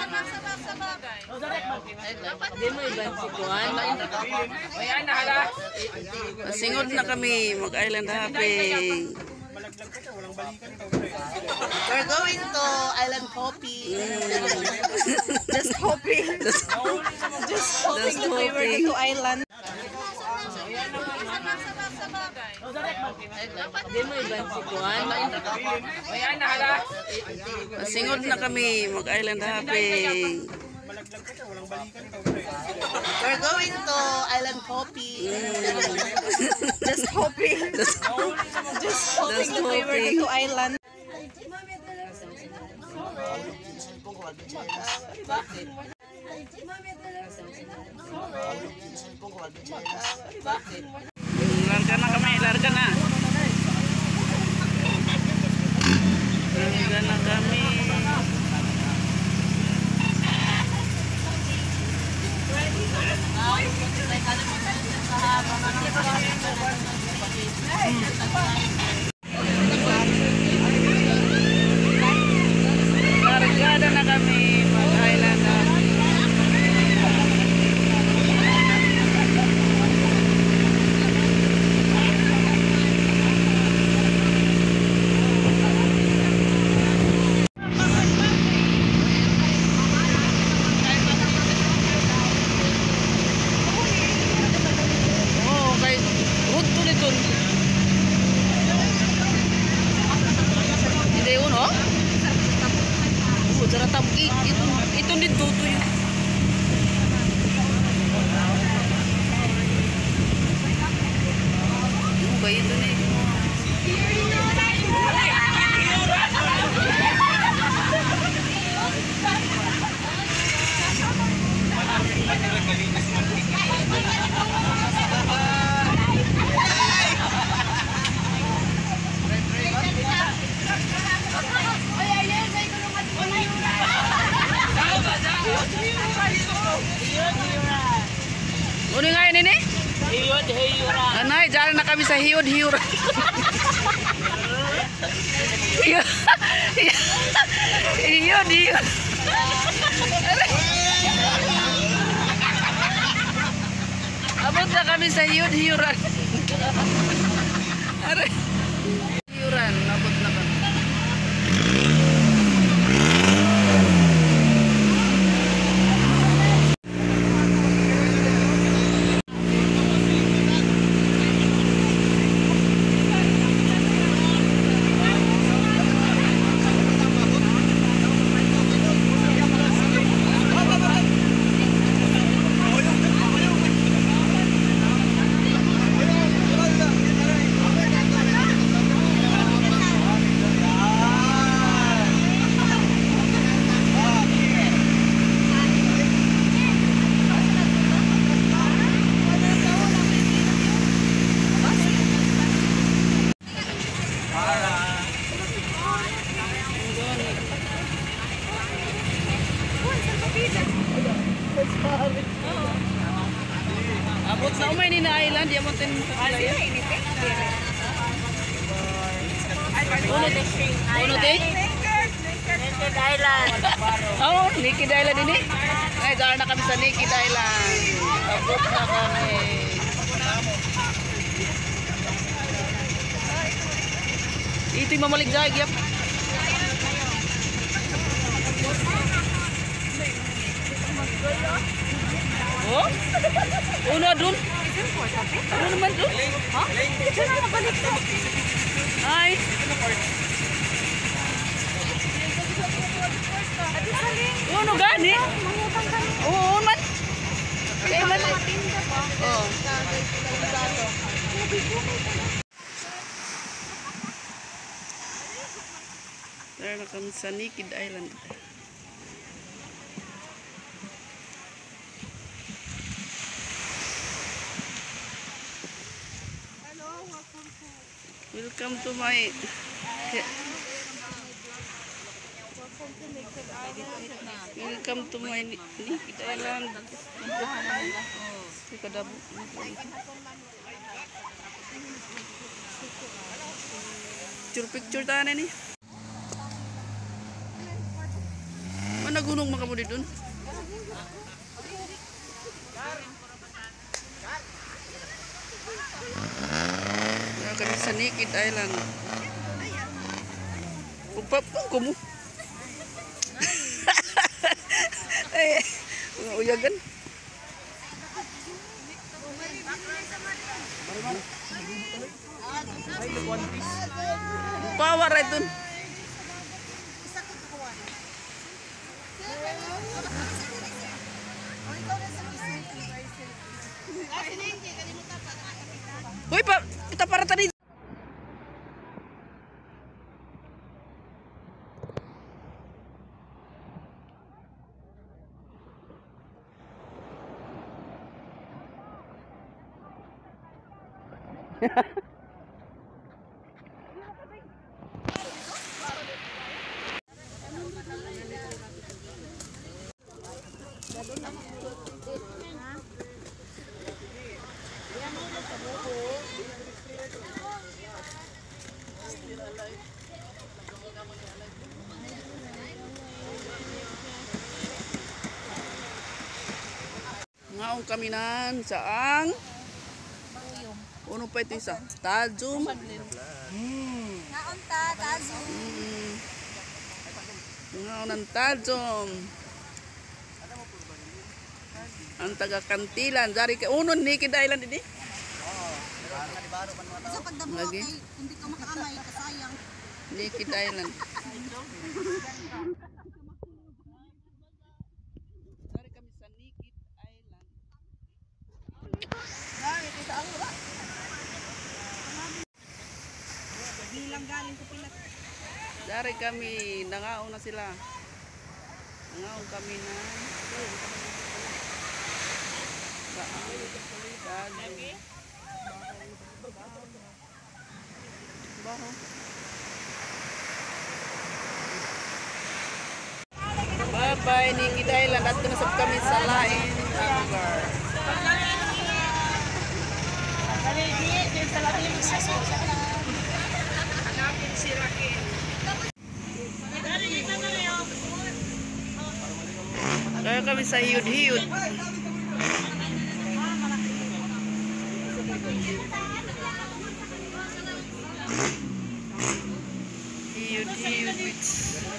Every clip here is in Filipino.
Hindi mo iban si Kuan. Singod na kami mag-island hopping. We're going to Island Hopping. Just hopping. Just hopping if we were to island. Hindi mo iban si Kuan. Singod na kami mag-island hopping. We're going to Island Hopping. Just hopping. Just hopping if we were to island. Larga na kami, larga na. Larga na kami. Largada na kami mag-island hopping. Hindi yun, oh? Oo, jara tabi. Ito dito yun. Ano ba ito na yun? Ano nga yun ini? Hiyod, hiyura. Anay, dyan na kami sa hiyod, hiyura. Hiyod, hiyod. Abot na kami sa hiyod, hiyuran. Hiyuran, abot na kami. Abot sa umay ni na island, yaman tin kakalaya. Uno ting? Naked Island. Oo, Naked Island din eh. Ay, dahil na kami sa Naked Island. Abot na kami. Ito yung mamaligzag, yap. Oh? Uno dun? Ano naman dun? Ha? Ito na nabalik to. Ay. Uno gani? Oo, man. Kaya man. Oo. Tara na kami sa Naked Island. Welcome to my Naked Island. Picture tayo na ni. Ano nagunong makamuli dun. Wala kami sa Naked Island. Pagpapang ko mo. Ay, mga uyagan. Power right dun. Uy, kita para tadi. Ngaong kami nan saang uno pa ito isa Tajum. Naon ta, Tazum. Ngaong ng Tajum. Ang taga Kantilan dari ka unon Naked Island ini. Sa pagdamo Lagi. kay hindi ka makaamay kasayang. Naked Island. Dari kami sa Naked Island. Bilang galing ko pila. Dari kami nangaong na sila. Nangaong kami na Baho. Bye-bye, Naked Island. At nasab kami sa lain lugar. Kaya kami sa hiyud-hiyud. Hiyud-hiyud beach.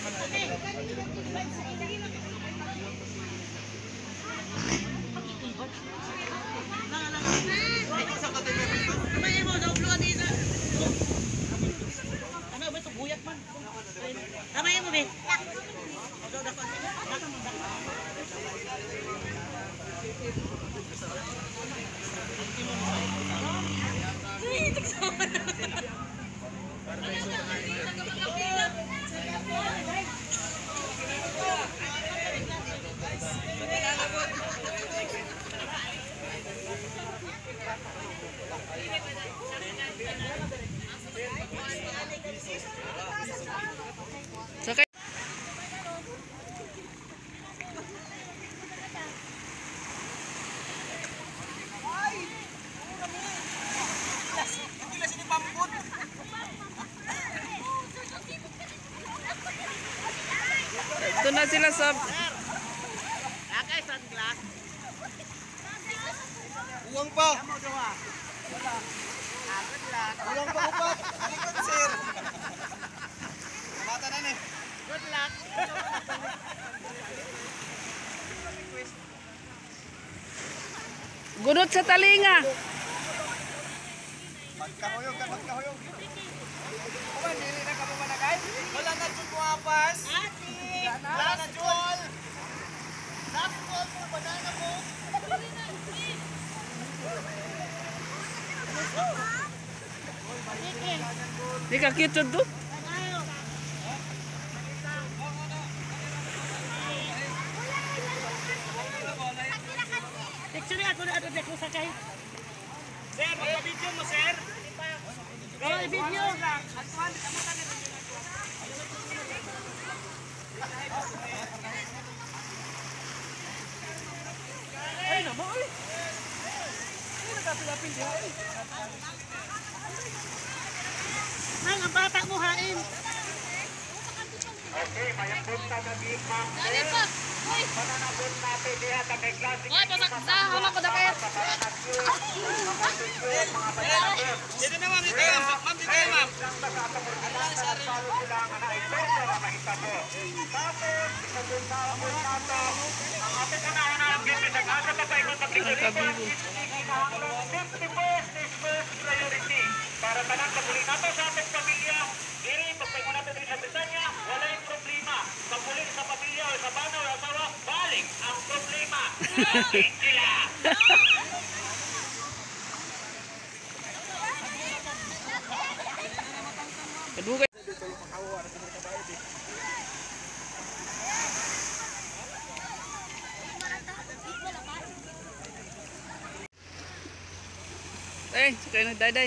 Sakay. Ito na sila sa Uwang pa. Uwang pa upat. Alikot sir. Mata na ni. Good luck. gunot sa talinga. Magkahuyog ka, magkahuyog. Kuman, dili na ka mo managay? Wala na dyan muapas. Wala na dyan. Last call mo, banana mo. Di ka cute to. Actually, ako na ato ko sakay. Sir, magpa-video mo, sir. Oh, video lang. Atwan, kamusta na video na to? Ay, na mo, ay. Ay, nagapilapin diha, ay. Nang, ang bata mo hain. Okay, mayang punta na di pa. Dali pa. oy. Oy, pasaksa, hawak ko dapat. Dito na ma'am, dito ma'am. Ma'am, dito na ma'am. Nakabibo. Para tanang paguli nato sa ating pamilya, diri pagpay mo nato din sa Britanya, wala yung problema. Paguli sa pamilya o sa bana o asawa, balik ang problema. Sila! Kadugay. Sakay na daday.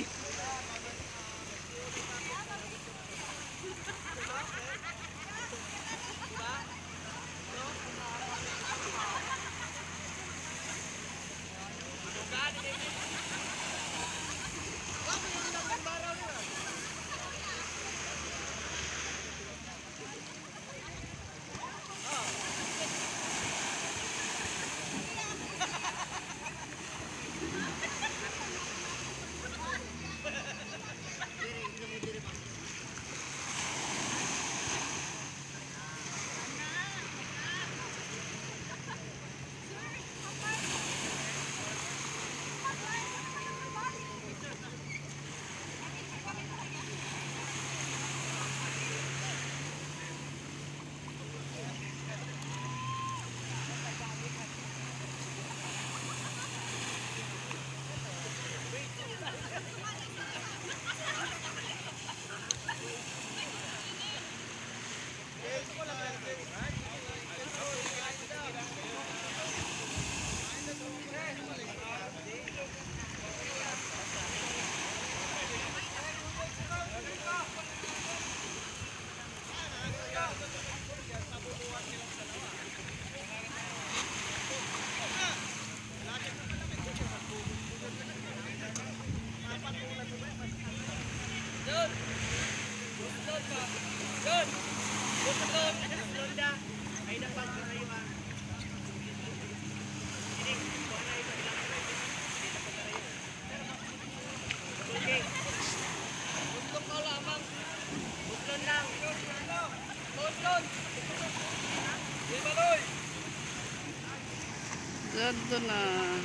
Dito na.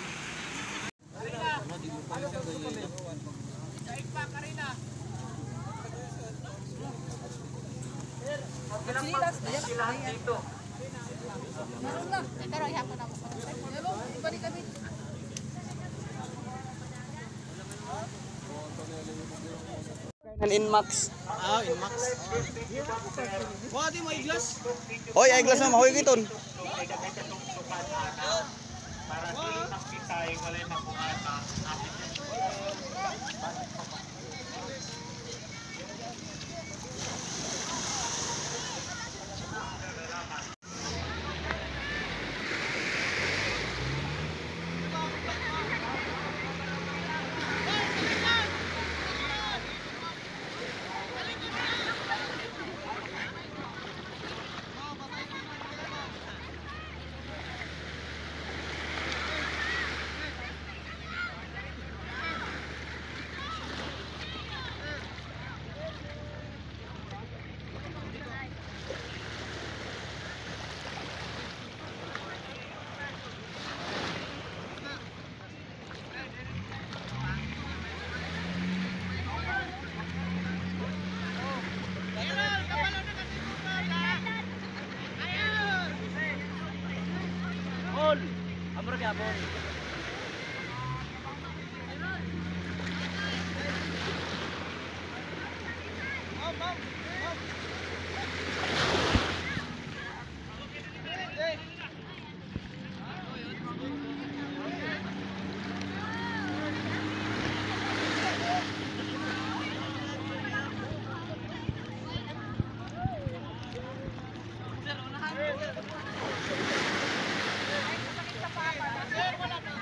Pero ihapon na mo. Inmax. Ah, Inmax. Wala di mo iglas. Hoy, ay glass na mahoy giton. Para dili makitay, walay mabuhata. Sir, wala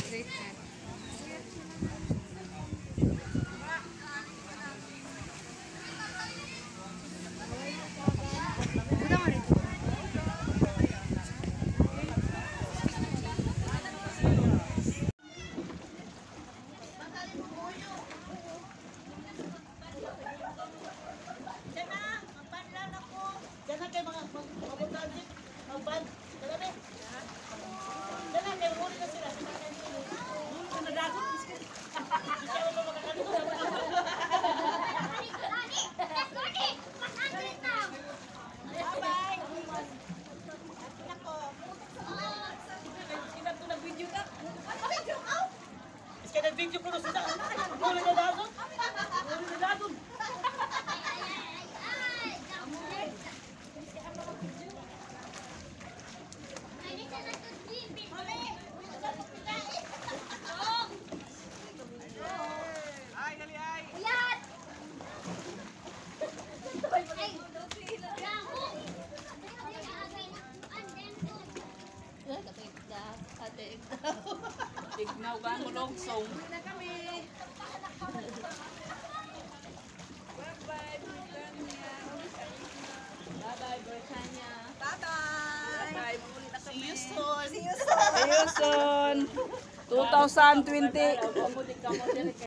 Video ko na sila. Muna na dagon. Muna na dagon. Ay, dali ay. Ignaw ka mo logsong. Bye-bye. See you soon. See you soon. 2020.